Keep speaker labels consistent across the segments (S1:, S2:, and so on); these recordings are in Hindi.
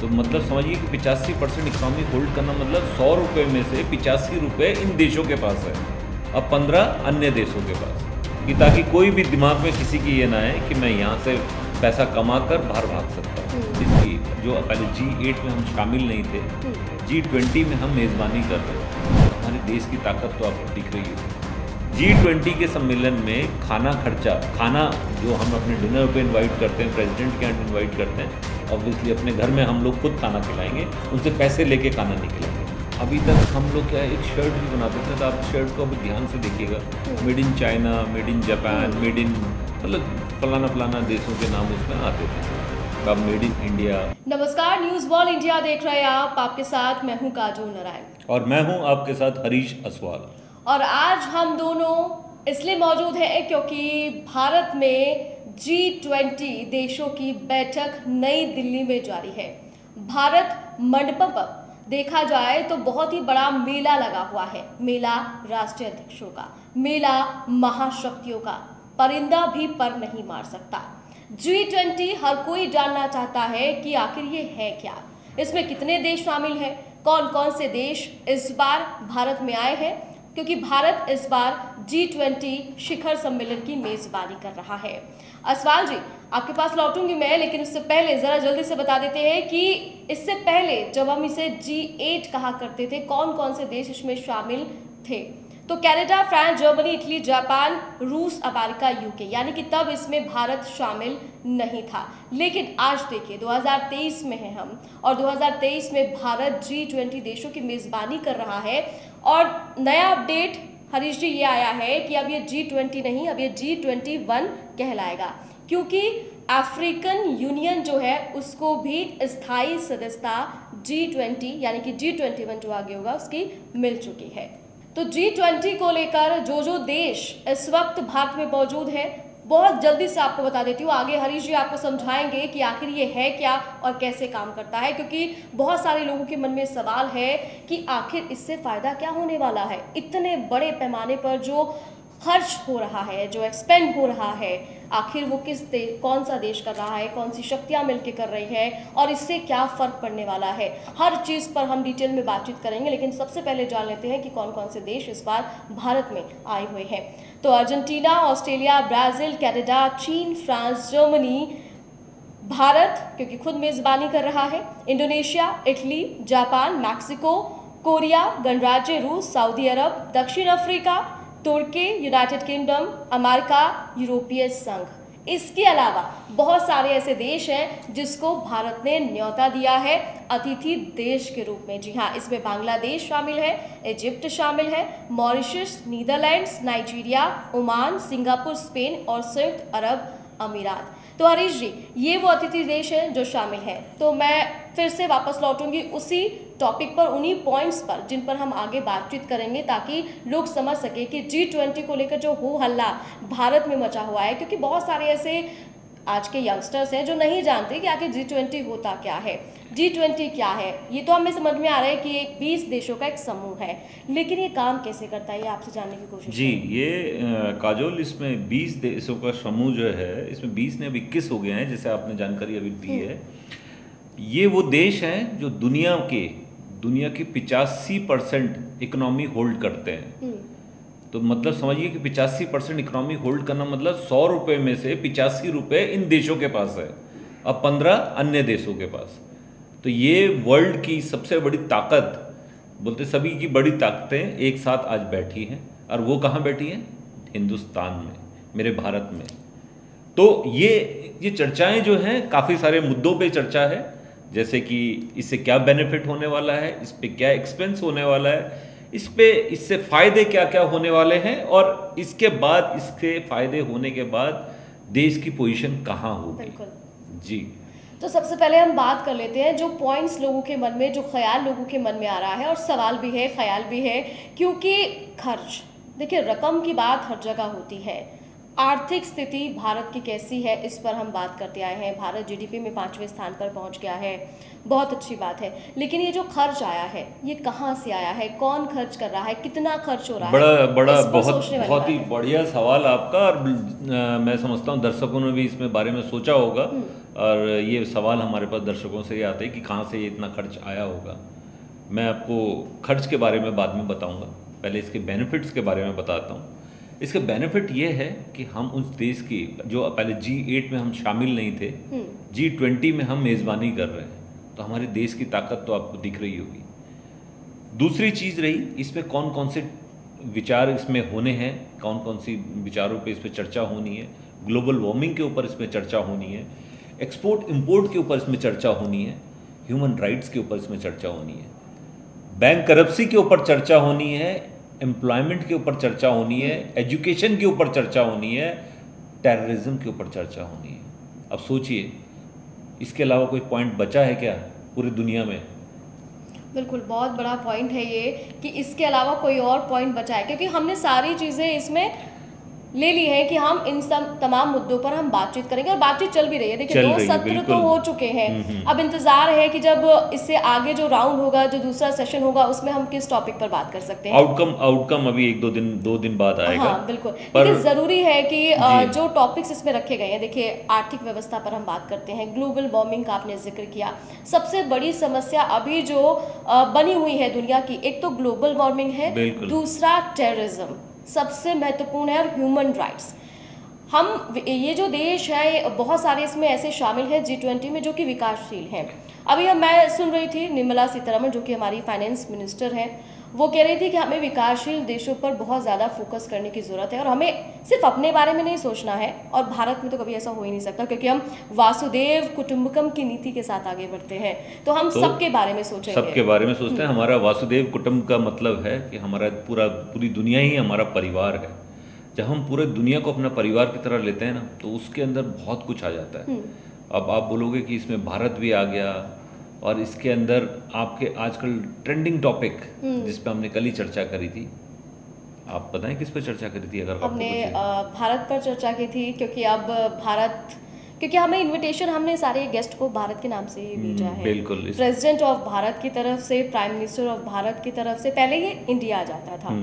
S1: तो मतलब समझिए कि 85% इकनॉमी होल्ड करना मतलब 100 रुपये में से 85 रुपये इन देशों के पास है, अब 15 अन्य देशों के पास, कि ताकि कोई भी दिमाग में किसी की ये ना है कि मैं यहाँ से पैसा कमा कर बाहर भाग सकता हूँ। इसलिए जो पहले G8 में हम शामिल नहीं थे, G20 में हम मेज़बानी कर रहे हैं। हमारे देश की ताकत तो आपको दिख रही है। G20 के सम्मेलन में खाना खर्चा, खाना जो हम अपने डिनर पे इनवाइट करते हैं, प्रेसिडेंट के यहाँ इनवाइट करते हैं, ऑब्वियसली अपने घर में हम लोग खुद खाना खिलाएंगे, उनसे पैसे लेके खाना नहीं खिलाएंगे। अभी तक हम लोग क्या एक शर्ट भी बनाते थे, तो आप शर्ट को अभी ध्यान से देखिएगा, made in China, made in Japan, made in मतलब फलाना देशों के नाम उसमें आते थे, अब मेड इन इंडिया।
S2: नमस्कार, न्यूज़ वॉल इंडिया देख रहे हैं आप। आपके साथ मैं हूं काजोल नारायण
S1: और मैं हूं आपके साथ हरीश असवाल।
S2: और आज हम दोनों इसलिए मौजूद हैं क्योंकि भारत में G20 देशों की बैठक नई दिल्ली में जारी है। भारत मंडपम पर देखा जाए तो बहुत ही बड़ा मेला लगा हुआ है। मेला राष्ट्रीय अध्यक्षों का, मेला महाशक्तियों का, परिंदा भी पर नहीं मार सकता। G20 हर कोई जानना चाहता है कि आखिर ये है क्या, इसमें कितने देश शामिल हैं, कौन कौन से देश इस बार भारत में आए हैं, क्योंकि भारत इस बार G20 शिखर सम्मेलन की मेजबानी कर रहा है। असवाल जी, आपके पास लौटूंगी मैं, लेकिन उससे पहले जरा जल्दी से बता देते हैं कि इससे पहले जब हम इसे G8 कहा करते थे, कौन कौन से देश इसमें शामिल थे? तो Canada, France, Germany, Italy, Japan, रूस, अमेरिका, यूके, यानी कि तब इसमें भारत शामिल नहीं था। लेकिन आज देखिए 2023 में हैं हम, और 2023 में भारत G20 देशों की मेजबानी कर रहा है। और नया अपडेट हरीश जी ये आया है कि अब ये G20 नहीं, अब ये G21 कहलाएगा, क्योंकि अफ्रीकन यूनियन जो है उसको भी स्थायी सदस्यता G20 यानी कि G21 जो आगे होगा उसकी मिल चुकी है। तो G20 को लेकर जो देश इस वक्त भारत में मौजूद है, बहुत जल्दी से आपको बता देती हूँ। आगे हरीश जी आपको समझाएंगे कि आखिर ये है क्या और कैसे काम करता है, क्योंकि बहुत सारे लोगों के मन में सवाल है कि आखिर इससे फ़ायदा क्या होने वाला है। इतने बड़े पैमाने पर जो खर्च हो रहा है, जो एक्सपेंड हो रहा है, आखिर वो कौन सा देश कर रहा है, कौन सी शक्तियां मिलकर कर रही हैं, और इससे क्या फ़र्क पड़ने वाला है। हर चीज़ पर हम डिटेल में बातचीत करेंगे, लेकिन सबसे पहले जान लेते हैं कि कौन कौन से देश इस बार भारत में आए हुए हैं। तो अर्जेंटीना, ऑस्ट्रेलिया, ब्राज़ील, कनाडा, चीन, फ्रांस, जर्मनी, भारत क्योंकि खुद मेज़बानी कर रहा है, Indonesia, Italy, Japan, Mexico, Korea, गणराज्य रूस, सऊदी अरब, दक्षिण अफ्रीका, तुर्की, यूनाइटेड किंगडम, अमेरिका, यूरोपीय संघ। इसके अलावा बहुत सारे ऐसे देश हैं जिसको भारत ने न्योता दिया है अतिथि देश के रूप में। जी हाँ, इसमें बांग्लादेश शामिल है, इजिप्ट शामिल है, Mauritius, Netherlands, Nigeria, Oman, Singapore, Spain और संयुक्त अरब अमीरात। तो हरीश जी, ये वो अतिथि देश हैं जो शामिल हैं। तो मैं फिर से वापस लौटूंगी उसी टॉपिक पर, उन्हीं पॉइंट्स पर जिन पर हम आगे बातचीत करेंगे, ताकि लोग समझ सके कि G20 को लेकर जो हो हल्ला भारत में मचा हुआ है। क्योंकि बहुत सारे ऐसे आज के यंगस्टर्स हैं जो नहीं जानते कि आखिर G20 होता क्या है, G20 क्या है। ये तो हमें समझ में आ रहा है कि एक 20 देशों का एक समूह है, लेकिन ये काम कैसे करता है, ये आपसे जानने की कोशिश
S1: जी। ये काजोल, इसमें 20 देशों का समूह जो है, इसमें 20 ने अब 21 हो गए हैं, जैसे आपने जानकारी अभी दी है। ये वो देश हैं जो दुनिया की 85% इकोनॉमी होल्ड करते हैं। तो मतलब समझिए कि 85% इकोनॉमी होल्ड करना मतलब 100 रुपये में से 85 रुपये इन देशों के पास है, अब 15 अन्य देशों के पास। तो ये वर्ल्ड की सबसे बड़ी ताकत, बोलते सभी की बड़ी ताकतें एक साथ आज बैठी हैं। और वो कहाँ बैठी हैं? हिंदुस्तान में, मेरे भारत में। तो ये चर्चाएं जो हैं, काफ़ी सारे मुद्दों पे चर्चा है, जैसे कि इससे क्या बेनिफिट होने वाला है, इस पे क्या एक्सपेंस होने वाला है, इससे फ़ायदे क्या क्या होने वाले हैं, और इसके बाद, इसके फ़ायदे होने के बाद देश की पोजीशन कहाँ होगी। जी।
S2: तो सबसे पहले हम बात कर लेते हैं जो पॉइंट्स लोगों के मन में, जो ख्याल लोगों के मन में आ रहा है, और सवाल भी है, ख्याल भी है, क्योंकि खर्च, देखिए रकम की बात हर जगह होती है। आर्थिक स्थिति भारत की कैसी है, इस पर हम बात करते आए हैं। भारत जीडीपी में 5वें स्थान पर पहुंच गया है, बहुत अच्छी बात है। लेकिन ये जो खर्च आया है, ये कहाँ से आया है, कौन खर्च कर रहा है, कितना खर्च हो रहा है?
S1: बहुत ही बढ़िया सवाल आपका। और मैं समझता हूँ दर्शकों ने भी इसमें बारे में सोचा होगा। और ये सवाल हमारे पास दर्शकों से ये आते हैं कि कहाँ से ये इतना खर्च आया होगा। मैं आपको खर्च के बारे में बाद में बताऊंगा, पहले इसके बेनिफिट्स के बारे में बताता हूँ। इसका बेनिफिट ये है कि हम उस देश की जो पहले G8 में हम शामिल नहीं थे, G20 में हम मेज़बानी कर रहे हैं, तो हमारे देश की ताकत तो आपको दिख रही होगी। दूसरी चीज़ रही इसमें कौन कौन से विचार इसमें होने हैं, कौन कौन सी विचारों पे इस पर चर्चा होनी है। ग्लोबल वार्मिंग के ऊपर इसमें चर्चा होनी है, एक्सपोर्ट इंपोर्ट के ऊपर इसमें चर्चा होनी है, ह्यूमन राइट्स के ऊपर इसमें चर्चा होनी है, बैंक करप्सी के ऊपर चर्चा होनी है, एम्प्लॉयमेंट के ऊपर चर्चा होनी है, एजुकेशन के ऊपर चर्चा होनी है, टेररिज्म के ऊपर चर्चा होनी है। अब सोचिए इसके अलावा कोई पॉइंट बचा है क्या पूरी दुनिया में?
S2: बिल्कुल, बहुत बड़ा पॉइंट है ये कि इसके अलावा कोई और पॉइंट बचा है, क्योंकि हमने सारी चीज़ें इसमें ले ली है कि हम इन सब तमाम मुद्दों पर हम बातचीत करेंगे, और बातचीत चल भी रही है। देखिए 2 सत्र तो हो चुके हैं, अब इंतजार है कि जब इससे आगे जो राउंड होगा, जो दूसरा सेशन होगा, उसमें हम किस टॉपिक पर बात कर सकते हैं।
S1: आउटकम अभी 1-2 दिन बाद आएगा।
S2: हाँ बिल्कुल, लेकिन जरूरी है कि जो टॉपिक्स इसमें रखे गए हैं, देखिए आर्थिक व्यवस्था पर हम बात करते हैं, ग्लोबल वार्मिंग का आपने जिक्र किया। सबसे बड़ी समस्या अभी जो बनी हुई है दुनिया की, एक तो ग्लोबल वार्मिंग है, दूसरा टेररिज्म सबसे महत्वपूर्ण है, और ह्यूमन राइट्स। हम ये जो देश है बहुत सारे इसमें ऐसे शामिल हैं G20 में जो कि विकासशील हैं। अभी मैं सुन रही थी निर्मला सीतारमण जो कि हमारी फाइनेंस मिनिस्टर हैं, वो कह रही थी कि हमें विकासशील देशों पर बहुत ज़्यादा फोकस करने की ज़रूरत है, और हमें सिर्फ अपने बारे में नहीं सोचना है। और भारत में तो कभी ऐसा हो ही नहीं सकता, क्योंकि हम वासुदेव कुटुंबकम की नीति के साथ आगे बढ़ते हैं, तो हम सबके बारे में सोचेंगे,
S1: सबके बारे में सोचते हैं। हमारा वासुदेव कुटुंब का मतलब है कि हमारा पूरी दुनिया ही हमारा परिवार है। जब हम पूरे दुनिया को अपना परिवार की तरह लेते हैं ना, तो उसके अंदर बहुत कुछ आ जाता है। अब आप बोलोगे कि इसमें भारत भी आ गया, और इसके अंदर आपके आजकल ट्रेंडिंग टॉपिक जिस पे हमने कल ही चर्चा करी थी, आप बताएं किस पे चर्चा करी थी? अगर
S2: हमने भारत पर चर्चा की थी, क्योंकि अब भारत, क्योंकि हमें इनविटेशन हमने सारे गेस्ट को भारत के नाम से ही भेजा है।
S1: बिल्कुल,
S2: प्रेसिडेंट ऑफ भारत की तरफ से, प्राइम मिनिस्टर ऑफ भारत की तरफ से, पहले ये इंडिया आ जाता था।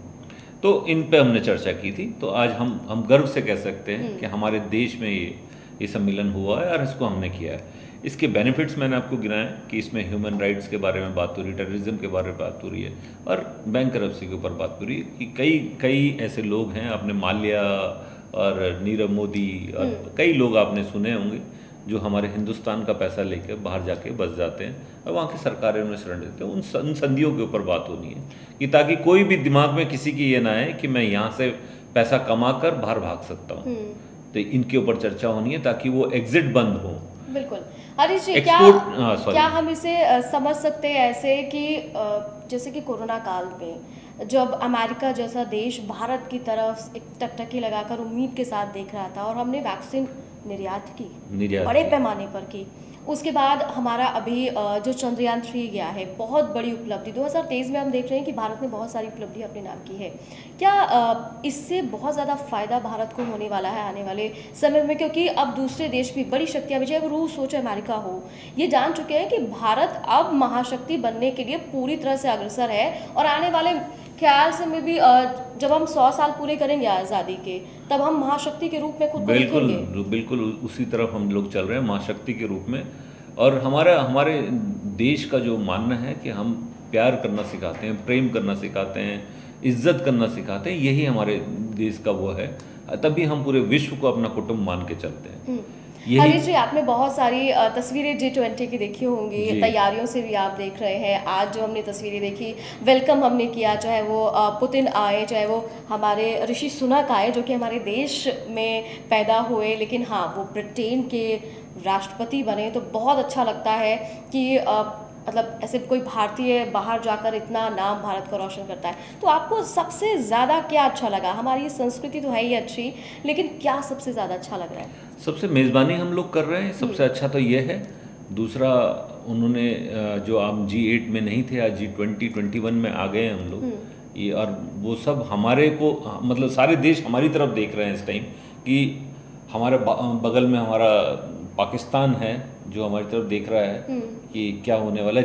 S1: तो इन पे हमने चर्चा की थी। तो आज हम गर्व से कह सकते हैं कि हमारे देश में ये सम्मेलन हुआ है और इसको हमने किया है। इसके बेनिफिट्स मैंने आपको गिनाए कि इसमें ह्यूमन राइट्स के बारे में बात हो रही है, टेररिज्म के बारे में बात हो रही है, और बैंक करप्सी के ऊपर बात हो रही है कि कई ऐसे लोग हैं, आपने माल्या और नीरव मोदी और कई लोग आपने सुने होंगे जो हमारे हिंदुस्तान का पैसा लेकर बाहर जाके बस जाते हैं, और वहाँ की सरकारें उन्हें शरण देते हैं। उन संधियों के ऊपर बात होनी है कि ताकि कोई भी दिमाग में किसी की ये ना है कि मैं यहाँ से पैसा कमा कर बाहर भाग सकता हूँ। तो इनके ऊपर चर्चा होनी है ताकि वो एग्जिट बंद हो।
S2: बिल्कुल। हरीश जी, क्या हम इसे समझ सकते हैं ऐसे कि जैसे कि कोरोना काल में जब अमेरिका जैसा देश भारत की तरफ एक टकटकी लगाकर उम्मीद के साथ देख रहा था, और हमने वैक्सीन निर्यात की बड़े पैमाने पर की, उसके बाद हमारा अभी जो चंद्रयान 3 गया है, बहुत बड़ी उपलब्धि 2023 में हम देख रहे हैं कि भारत ने बहुत सारी उपलब्धि अपने नाम की है। क्या इससे बहुत ज़्यादा फायदा भारत को होने वाला है आने वाले समय में? क्योंकि अब दूसरे देश भी, बड़ी शक्तियाँ भी, चाहे वो रूस हो चाहे अमेरिका हो, ये जान चुके हैं कि भारत अब महाशक्ति बनने के लिए पूरी तरह से अग्रसर है, और आने वाले ख्याल से में भी जब हम 100 साल पूरे करेंगे आज़ादी के, तब हम महाशक्ति के रूप में खुद को देखेंगे।
S1: बिल्कुल उसी तरफ हम लोग चल रहे हैं, महाशक्ति के रूप में। और हमारे देश का जो मानना है कि हम प्यार करना सिखाते हैं, प्रेम करना सिखाते हैं, इज्जत करना सिखाते हैं, यही हमारे देश का वो है। तभी हम पूरे विश्व को अपना कुटुंब मान के चलते हैं।
S2: हरीश जी, आपने बहुत सारी तस्वीरें G20 की देखी होंगी, तैयारियों से भी आप देख रहे हैं। आज जो हमने तस्वीरें देखी, वेलकम हमने किया, चाहे वो पुतिन आए, चाहे वो हमारे ऋषि सुनक आए जो कि हमारे देश में पैदा हुए, लेकिन हाँ वो ब्रिटेन के राष्ट्रपति बने। तो बहुत अच्छा लगता है कि मतलब ऐसे कोई भारतीय बाहर जाकर इतना नाम भारत को रोशन करता है। तो आपको सबसे ज़्यादा क्या अच्छा लगा? हमारी संस्कृति तो है ही अच्छी, लेकिन क्या सबसे ज़्यादा अच्छा लग रहा है?
S1: सबसे मेज़बानी हम लोग कर रहे हैं, सबसे अच्छा तो ये है। दूसरा, उन्होंने जो हम G8 में नहीं थे, आज G20-21 में आ गए हम लोग, ये, और वो सब हमारे को, मतलब सारे देश हमारी तरफ देख रहे हैं इस टाइम, कि हमारे बगल में हमारा पाकिस्तान है जो हमारी तरफ देख रहा है कि क्या होने वाला है।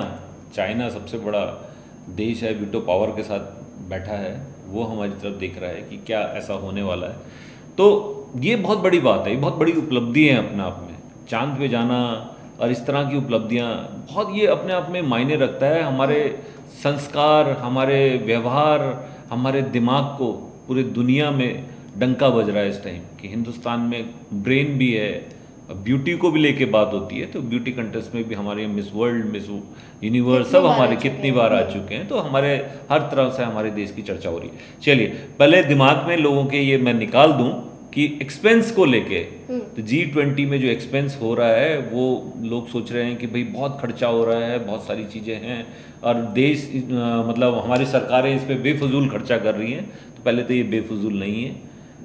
S1: चाइना सबसे बड़ा देश है, वीटो पावर के साथ बैठा है, वो हमारी तरफ देख रहा है कि क्या ऐसा होने वाला है। तो ये बहुत बड़ी बात है, ये बहुत बड़ी उपलब्धि है अपने आप में। चांद पे जाना और इस तरह की उपलब्धियां, बहुत ये अपने आप में मायने रखता है। हमारे संस्कार, हमारे व्यवहार, हमारे दिमाग को पूरी दुनिया में डंका बज रहा है इस टाइम कि हिंदुस्तान में ब्रेन भी है। ब्यूटी को भी लेके बात होती है तो ब्यूटी कंटेस्ट में भी हमारे मिस वर्ल्ड, मिस यूनिवर्स सब हमारे कितनी बार आ चुके हैं, तो हमारे हर तरह से हमारे देश की चर्चा हो रही है। चलिए पहले दिमाग में लोगों के ये मैं निकाल दूं कि एक्सपेंस को लेके तो G20 में जो एक्सपेंस हो रहा है वो लोग सोच रहे हैं कि भाई बहुत खर्चा हो रहा है, बहुत सारी चीज़ें हैं और देश मतलब हमारी सरकारें इस पर बेफजूल खर्चा कर रही हैं। तो पहले तो ये बेफजूल नहीं है।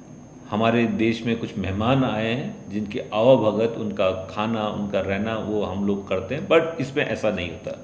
S1: हमारे देश में कुछ मेहमान आए हैं जिनकी आवाभगत, उनका खाना, उनका रहना वो हम लोग करते हैं, बट इसमें ऐसा नहीं होता।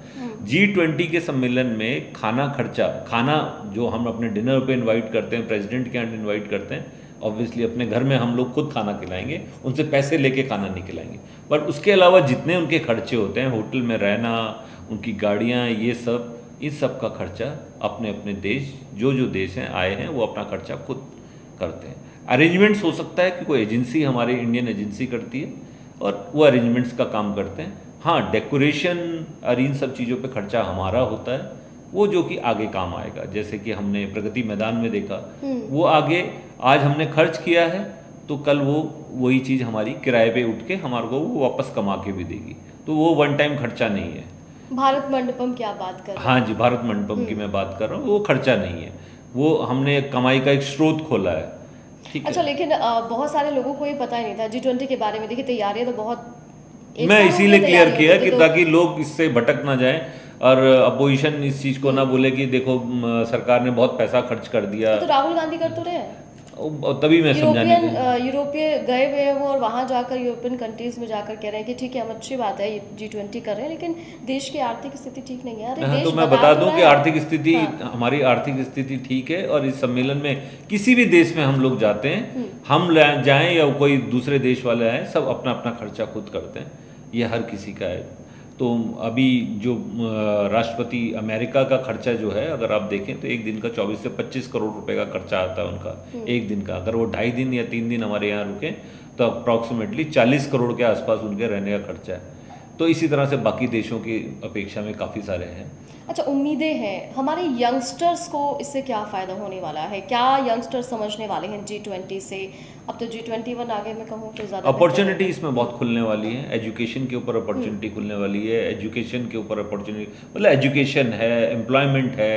S1: G20 के सम्मेलन में खाना खर्चा, खाना जो हम अपने डिनर पे इनवाइट करते हैं, प्रेसिडेंट के यहाँ इनवाइट करते हैं, ऑब्वियसली अपने घर में हम लोग खुद खाना खिलाएंगे, उनसे पैसे लेके खाना नहीं खिलाएंगे, बट उसके अलावा जितने उनके खर्चे होते हैं, होटल में रहना, उनकी गाड़ियाँ, ये सब, इस सब का खर्चा अपने अपने देश, जो जो देश हैं आए हैं वो अपना खर्चा खुद करते हैं। अरेंजमेंट्स हो सकता है कि कोई एजेंसी, हमारी इंडियन एजेंसी करती है और वो अरेंजमेंट्स का काम करते हैं। हाँ, डेकोरेशन और इन सब चीज़ों पे खर्चा हमारा होता है, वो जो कि आगे काम आएगा। जैसे कि हमने प्रगति मैदान में देखा, वो आगे आज हमने खर्च किया है तो कल वो वही चीज़ हमारी किराए पे उठ के हमारे को वो वापस कमा के भी देगी, तो वो वन टाइम खर्चा नहीं है।
S2: भारत मंडपम की आप बात कर रहे हैं?
S1: हाँ जी, भारत मंडपम की मैं बात कर रहा हूँ, वो खर्चा नहीं है, वो हमने कमाई का एक स्रोत खोला है। ठीक
S2: अच्छा
S1: है।
S2: लेकिन बहुत सारे लोगों को ये पता ही नहीं था G20 के बारे में। देखिए तैयारियां तो बहुत,
S1: मैं इसीलिए क्लियर किया कि ताकि लोग इससे भटक ना जाएं और अपोजिशन इस चीज़ को ना बोले कि देखो सरकार ने बहुत पैसा खर्च कर दिया।
S2: तो राहुल गांधी कर तो रहे हैं,
S1: तभी मैं समझाने
S2: यूरोपीय गए हुए हैं वो, और वहाँ जाकर यूरोपियन कंट्रीज में जाकर कह रहे हैं कि ठीक है हम अच्छी बात है G20 कर रहे हैं, लेकिन देश की आर्थिक स्थिति ठीक नहीं है। अरे देश
S1: तो मैं बता दूं कि आर्थिक स्थिति, हमारी आर्थिक स्थिति ठीक है, और इस सम्मेलन में किसी भी देश में हम लोग जाते हैं, हम जाएं या कोई दूसरे देश वाले आए, सब अपना अपना खर्चा खुद करते हैं, ये हर किसी का है। तो अभी जो राष्ट्रपति अमेरिका का खर्चा जो है, अगर आप देखें तो एक दिन का 24 से 25 करोड़ रुपए का खर्चा आता है उनका एक दिन का। अगर वो 2.5 दिन या 3 दिन हमारे यहाँ रुके तो अप्रॉक्सीमेटली 40 करोड़ के आसपास उनके रहने का खर्चा है। तो इसी तरह से बाकी देशों की अपेक्षा में काफ़ी सारे हैं।
S2: अच्छा, उम्मीदें हैं हमारे यंगस्टर्स को, इससे क्या फ़ायदा होने वाला है? क्या यंगस्टर्स समझने वाले हैं G20 से? अब तो G21 आगे मैं कहूँ तो ज़्यादा
S1: अपॉर्चुनिटी इसमें बहुत खुलने वाली है। एजुकेशन के ऊपर अपॉर्चुनिटी खुलने वाली है, एजुकेशन के ऊपर अपॉर्चुनिटी, मतलब एजुकेशन है, एम्प्लॉयमेंट है,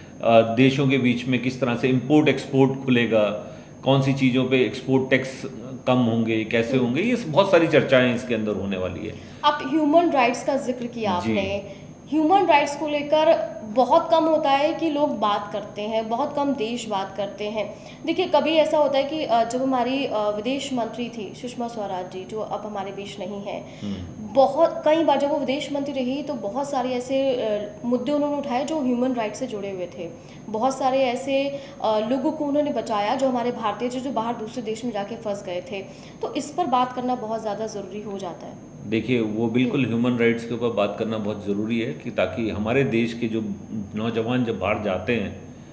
S1: देशों के बीच में किस तरह से इंपोर्ट एक्सपोर्ट खुलेगा, कौन सी चीज़ों पे एक्सपोर्ट टैक्स कम होंगे, कैसे होंगे, ये बहुत सारी चर्चाएं इसके अंदर होने वाली है।
S2: आप ह्यूमन राइट्स का जिक्र किया आपने, ह्यूमन राइट्स को लेकर बहुत कम होता है कि लोग बात करते हैं, बहुत कम देश बात करते हैं। देखिए कभी ऐसा होता है कि जब हमारी विदेश मंत्री थी सुषमा स्वराज जी, जो अब हमारे बीच नहीं है, बहुत कई बार जब वो विदेश मंत्री रही तो बहुत सारे ऐसे मुद्दे उन्होंने उठाए जो ह्यूमन राइट्स से जुड़े हुए थे। बहुत सारे ऐसे लोगों को उन्होंने बचाया जो हमारे भारतीय जो बाहर दूसरे देश में जाके फंस गए थे। तो इस पर बात करना बहुत ज़्यादा ज़रूरी हो जाता है।
S1: देखिए वो बिल्कुल ह्यूमन राइट्स के ऊपर बात करना बहुत ज़रूरी है कि ताकि हमारे देश के जो नौजवान जब बाहर जाते हैं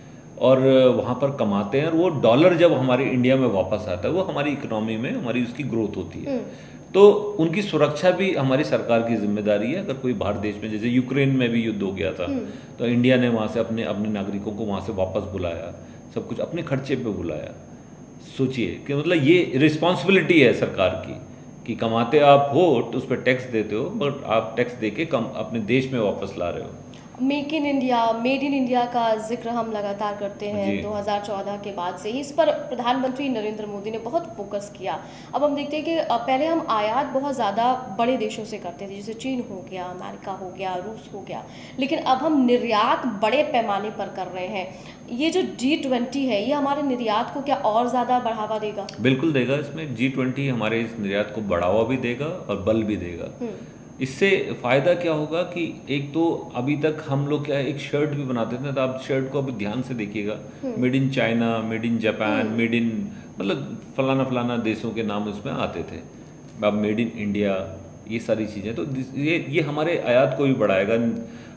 S1: और वहाँ पर कमाते हैं और वो डॉलर जब हमारे इंडिया में वापस आता है, वो हमारी इकोनॉमी में हमारी उसकी ग्रोथ होती है। तो उनकी सुरक्षा भी हमारी सरकार की जिम्मेदारी है। अगर कोई बाहर देश में, जैसे यूक्रेन में भी युद्ध हो गया था, तो इंडिया ने वहाँ से अपने अपने नागरिकों को वहाँ से वापस बुलाया, सब कुछ अपने खर्चे पे बुलाया। सोचिए कि मतलब ये रिस्पॉन्सिबिलिटी है सरकार की कि कमाते आप हो तो उस पर टैक्स देते हो, बट आप टैक्स दे के कम अपने देश में वापस ला रहे हो।
S2: Make in India, made in India का जिक्र हम लगातार करते हैं 2014 के बाद से ही। इस पर प्रधानमंत्री नरेंद्र मोदी ने बहुत फोकस किया। अब हम देखते हैं कि पहले हम आयात बहुत ज़्यादा बड़े देशों से करते थे, जैसे चीन हो गया, अमेरिका हो गया, रूस हो गया, लेकिन अब हम निर्यात बड़े पैमाने पर कर रहे हैं। ये जो G20 है, ये हमारे निर्यात को क्या और ज़्यादा बढ़ावा देगा?
S1: बिल्कुल देगा। इसमें G20 हमारे इस निर्यात को बढ़ावा भी देगा और बल भी देगा। इससे फ़ायदा क्या होगा कि एक तो अभी तक हम लोग क्या है, एक शर्ट भी बनाते थे, तो आप शर्ट को अभी ध्यान से देखिएगा, made in China, made in Japan, made in, मतलब फलाना फलाना देशों के नाम उसमें आते थे। अब मेड इन इंडिया, ये सारी चीज़ें, तो ये हमारे आयात को भी बढ़ाएगा।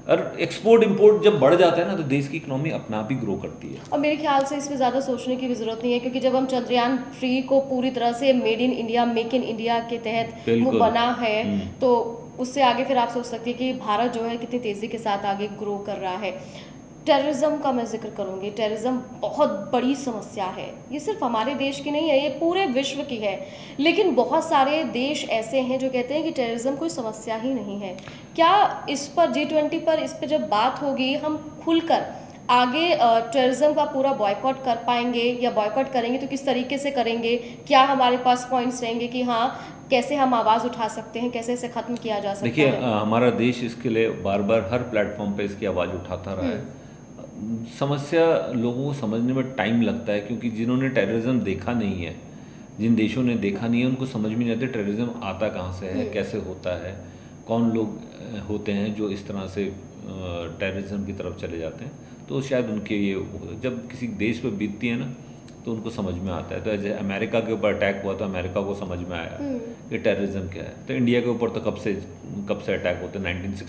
S1: और एक्सपोर्ट इंपोर्ट जब बढ़ जाता है ना तो देश की इकोनॉमी अपना आप ही ग्रो करती है।
S2: और मेरे ख्याल से इस पे ज़्यादा सोचने की भी ज़रूरत नहीं है, क्योंकि जब हम चंद्रयान 3 को पूरी तरह से made in India, make in India के तहत वो
S1: बिल्कुल।
S2: बना है, तो उससे आगे फिर आप सोच सकते हैं कि भारत जो है कितनी तेज़ी के साथ आगे ग्रो कर रहा है। टेररिज्म का मैं जिक्र करूंगी। टेररिज्म बहुत बड़ी समस्या है, ये सिर्फ हमारे देश की नहीं है, ये पूरे विश्व की है। लेकिन बहुत सारे देश ऐसे हैं जो कहते हैं कि टेररिज्म कोई समस्या ही नहीं है। क्या इस पर G20 पर इस पर जब बात होगी हम खुलकर आगे टेररिज्म का पूरा बॉयकॉट कर पाएंगे, या बॉयकॉट करेंगे तो किस तरीके से करेंगे? क्या हमारे पास पॉइंट्स रहेंगे कि हाँ कैसे हम आवाज़ उठा सकते हैं, कैसे इसे ख़त्म किया जा सकता
S1: देखिए,
S2: है?
S1: हमारा देश इसके लिए बार बार हर प्लेटफॉर्म पे इसकी आवाज़ उठाता रहा है। समस्या लोगों को समझने में टाइम लगता है, क्योंकि जिन्होंने टेररिज्म देखा नहीं है, जिन देशों ने देखा नहीं है, उनको समझ में नहीं आता टेररिज्म आता कहाँ से है, कैसे होता है, कौन लोग होते हैं जो इस तरह से टेररिज्म की तरफ चले जाते हैं। तो शायद उनके ये जब किसी देश पर बीतती है ना तो उनको समझ में आता है। तो जैसे अमेरिका के ऊपर अटैक हुआ तो अमेरिका को समझ में आया कि टेररिज्म क्या है। तो इंडिया के ऊपर तो कब से अटैक होते हैं,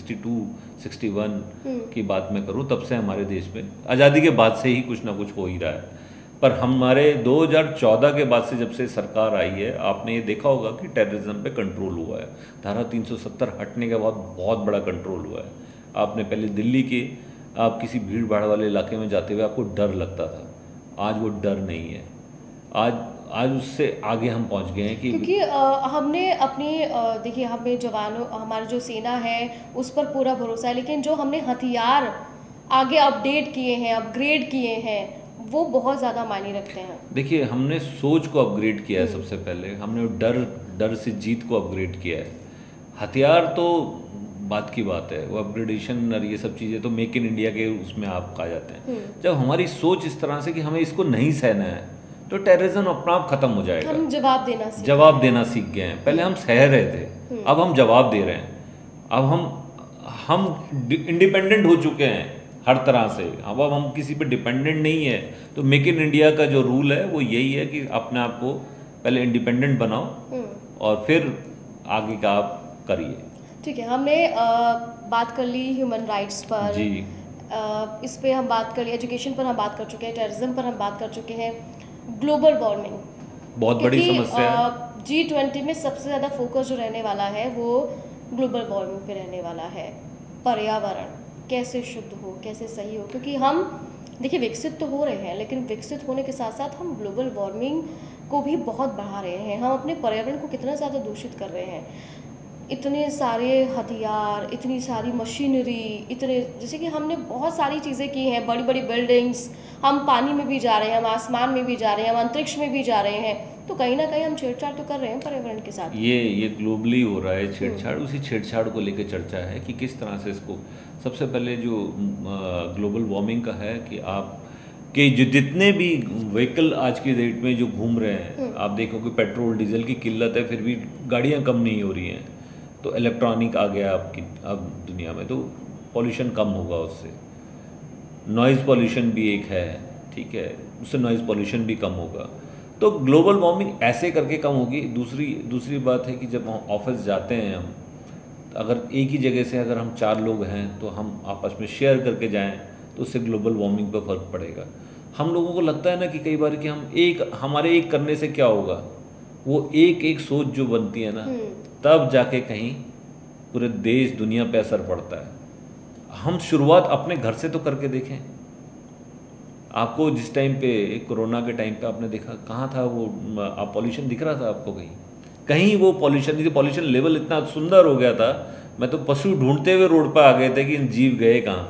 S1: 1962-61 की बात मैं करूं, तब से हमारे देश में आज़ादी के बाद से ही कुछ ना कुछ हो ही रहा है। पर हमारे 2014 के बाद से जब से सरकार आई है, आपने ये देखा होगा कि टेररिज्म पे कंट्रोल हुआ है। धारा 370 हटने के बाद बहुत बड़ा कंट्रोल हुआ है। आपने पहले दिल्ली के आप किसी भीड़ भाड़ वाले इलाके में जाते हुए आपको डर लगता था, आज वो डर नहीं है। आज उससे आगे हम पहुंच गए हैं कि
S2: क्योंकि हमने अपनी देखिए, हमें जवानों, हमारी जो सेना है उस पर पूरा भरोसा है, लेकिन जो हमने हथियार आगे अपडेट किए हैं, अपग्रेड किए हैं, वो बहुत ज़्यादा मायने रखते हैं।
S1: देखिए, हमने सोच को अपग्रेड किया है। सबसे पहले हमने डर से जीत को अपग्रेड किया है। हथियार तो बात की बात है, वो अपग्रेडेशन और ये सब चीज़ें तो मेक इन इंडिया के उसमें आप आ जाते हैं। जब हमारी सोच इस तरह से कि हमें इसको नहीं सहना है तो टेररिज्म अपना आप खत्म हो जाएगा।
S2: हम जवाब देना सीख
S1: गए हैं। पहले हम सह रहे थे, अब हम जवाब दे रहे हैं। अब हम इंडिपेंडेंट हो चुके हैं हर तरह से। अब हम किसी पे डिपेंडेंट नहीं है। तो मेक इन इंडिया का जो रूल है वो यही है कि अपने आप को पहले इंडिपेंडेंट बनाओ और फिर आगे का आप करिए।
S2: ठीक है, हमने बात कर ली ह्यूमन राइट्स पर
S1: जी।
S2: इस पे हम बात कर ली, एजुकेशन पर हम बात कर चुके हैं, टेररिज्म पर हम बात कर चुके हैं, ग्लोबल वार्मिंग
S1: बहुत बड़ी समस्या है।
S2: G20 में सबसे ज़्यादा फोकस जो रहने वाला है वो ग्लोबल वार्मिंग पे रहने वाला है। पर्यावरण कैसे शुद्ध हो, कैसे सही हो, क्योंकि हम देखिए विकसित तो हो रहे हैं, लेकिन विकसित होने के साथ साथ हम ग्लोबल वार्मिंग को भी बहुत बढ़ा रहे हैं। हम अपने पर्यावरण को कितना ज़्यादा दूषित कर रहे हैं। इतने सारे हथियार, इतनी सारी मशीनरी, इतने, जैसे कि हमने बहुत सारी चीज़ें की हैं, बड़ी बड़ी बिल्डिंग्स, हम पानी में भी जा रहे हैं, हम आसमान में भी जा रहे हैं, हम अंतरिक्ष में भी जा रहे हैं, तो कहीं ना कहीं हम छेड़छाड़ तो कर रहे हैं पर्यावरण के साथ।
S1: ये ग्लोबली हो रहा है छेड़छाड़। उसी छेड़छाड़ को लेकर चर्चा है कि किस तरह से इसको, सबसे पहले जो ग्लोबल वार्मिंग का है कि आप कि जो जितने भी व्हीकल आज की डेट में जो घूम रहे हैं, आप देखो कि पेट्रोल डीजल की किल्लत है, फिर भी गाड़ियाँ कम नहीं हो रही हैं। तो इलेक्ट्रॉनिक आ गया आपकी अब दुनिया में, तो पॉल्यूशन कम होगा उससे। नॉइज़ पॉल्यूशन भी एक है, ठीक है, उससे नॉइज़ पॉल्यूशन भी कम होगा। तो ग्लोबल वार्मिंग ऐसे करके कम होगी। दूसरी बात है कि जब हम ऑफिस जाते हैं, हम अगर एक ही जगह से अगर हम 4 लोग हैं तो हम आपस में शेयर करके जाएं तो उससे ग्लोबल वार्मिंग पर फ़र्क पड़ेगा। हम लोगों को लगता है ना कि कई बार कि हमारे एक करने से क्या होगा, वो एक सोच जो बनती है ना, तब जाके कहीं पूरे देश दुनिया पे असर पड़ता है। हम शुरुआत अपने घर से तो करके देखें। आपको जिस टाइम पे कोरोना के टाइम पे आपने देखा, कहाँ था वो पॉल्यूशन दिख रहा था आपको? कहीं वो पॉल्यूशन नहीं थी। पॉल्यूशन लेवल इतना सुंदर हो गया था, मैं तो पशु ढूंढते हुए रोड पर आ गए थे कि जीव गए कहाँ।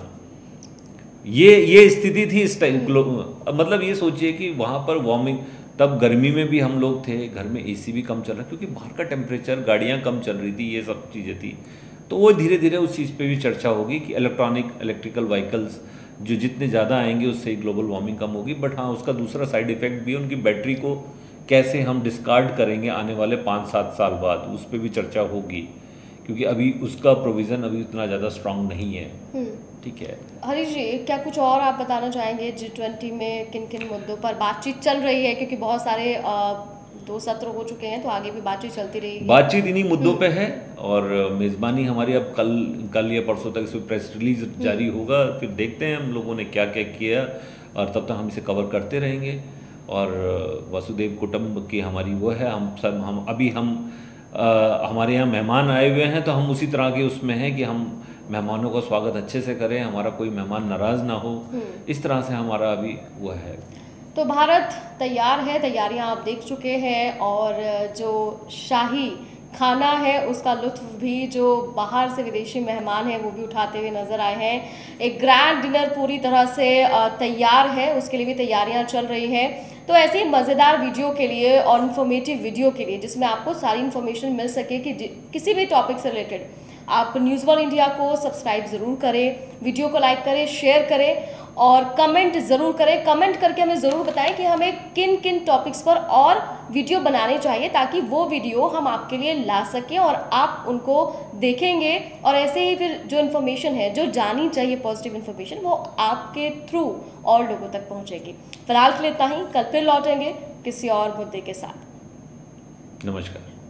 S1: ये स्थिति थी इस टाइम। मतलब ये सोचिए कि वहाँ पर वार्मिंग, तब गर्मी में भी हम लोग थे, घर में एसी भी कम चल रहा, क्योंकि बाहर का टेम्परेचर, गाड़ियाँ कम चल रही थी, ये सब चीज़ें थी। तो वो धीरे धीरे उस चीज़ पे भी चर्चा होगी कि इलेक्ट्रिकल व्हीकल्स जो जितने ज़्यादा आएंगे उससे ग्लोबल वार्मिंग कम होगी। बट हाँ, उसका दूसरा साइड इफ़ेक्ट भी है, उनकी बैटरी को कैसे हम डिस्कार्ड करेंगे आने वाले 5-7 साल बाद, उस पर भी चर्चा होगी, क्योंकि अभी उसका प्रोविज़न अभी उतना ज़्यादा स्ट्रांग नहीं है। ठीक है
S2: हरीश जी, क्या कुछ और आप बताना चाहेंगे G20 में किन किन मुद्दों पर बातचीत चल रही है? क्योंकि बहुत सारे 2 सत्र हो चुके हैं, तो आगे भी बातचीत चलती रहेगी।
S1: बातचीत इन्हीं मुद्दों पे है और मेज़बानी हमारी अब कल या परसों तक इसमें प्रेस रिलीज जारी होगा, फिर देखते हैं हम लोगों ने क्या क्या किया और तब तक हम इसे कवर करते रहेंगे। और वसुदेव कुटुंब की हमारी वो है, हम अभी हमारे यहाँ मेहमान आए हुए हैं तो हम उसी तरह के उसमें हैं कि हम मेहमानों का स्वागत अच्छे से करें, हमारा कोई मेहमान नाराज़ ना हो, इस तरह से हमारा अभी वो है।
S2: तो भारत तैयार है, तैयारियां आप देख चुके हैं और जो शाही खाना है उसका लुत्फ भी जो बाहर से विदेशी मेहमान हैं वो भी उठाते हुए नजर आए हैं। एक ग्रैंड डिनर पूरी तरह से तैयार है, उसके लिए भी तैयारियां चल रही हैं। तो ऐसे ही मज़ेदार वीडियो के लिए और इन्फॉर्मेटिव वीडियो के लिए जिसमें आपको सारी इन्फॉर्मेशन मिल सके कि किसी भी टॉपिक से रिलेटेड, आप न्यूज़ वर्ल्ड इंडिया को सब्सक्राइब ज़रूर करें, वीडियो को लाइक करें, शेयर करें और कमेंट ज़रूर करें। कमेंट करके हमें ज़रूर बताएं कि हमें किन किन टॉपिक्स पर और वीडियो बनाने चाहिए, ताकि वो वीडियो हम आपके लिए ला सकें और आप उनको देखेंगे और ऐसे ही फिर जो इन्फॉर्मेशन है, जो जानी चाहिए पॉजिटिव इन्फॉर्मेशन, वो आपके थ्रू और लोगों तक पहुँचेगी। फिलहाल के लिए इतना ही, कल फिर लौटेंगे किसी और मुद्दे के साथ।
S1: नमस्कार।